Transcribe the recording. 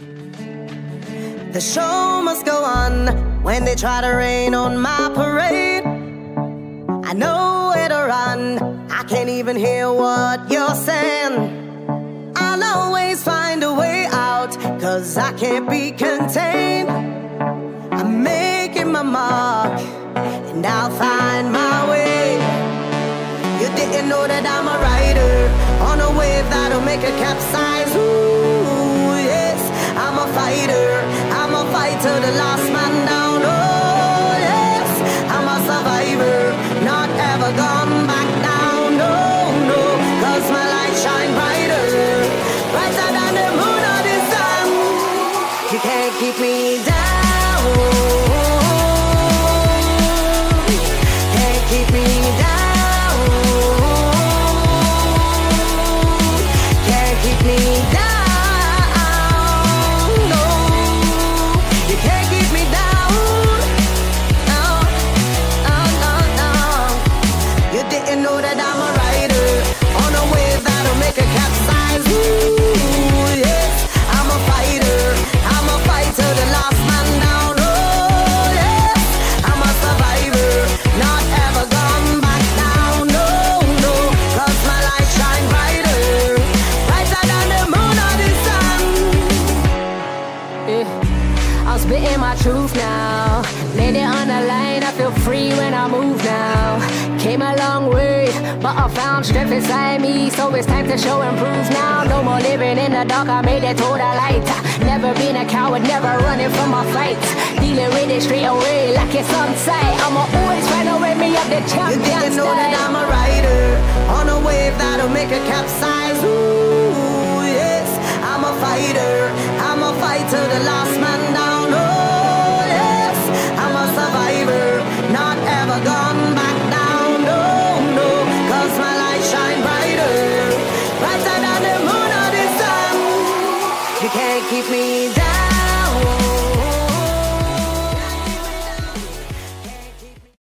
The show must go on when they try to rain on my parade. I know where to run, I can't even hear what you're saying. I'll always find a way out, 'cause I can't be contained. I'm making my mark, and I'll find my way. You didn't know that I'm a rider on a wave that'll make a capsize. Ooh, yes, I'm a fighter. I'm a fighter, the last man down. Oh, yes, I'm a survivor, not ever gone back down. No, no, 'cause my light shine brighter, brighter than the moon or the sun. You can't keep me down, can't keep me down, can't keep me down. Spitting my truth now, laid it on the line, I feel free when I move now. Came a long way, but I found strength inside me, so it's time to show and prove now. No more living in the dark, I made it to the light. Never been a coward, never running from my fights. Dealing with it straight away like it's on sight. I'ma always find a way me up the champion. You didn't know that I'm a rider on a wave that'll make a capsize. Ooh, yes, I'm a fighter. I'm a fighter, the last man down. Not ever gone back down, no, no, 'cause my light shine brighter, brighter than the moon or the sun. You can't keep me down.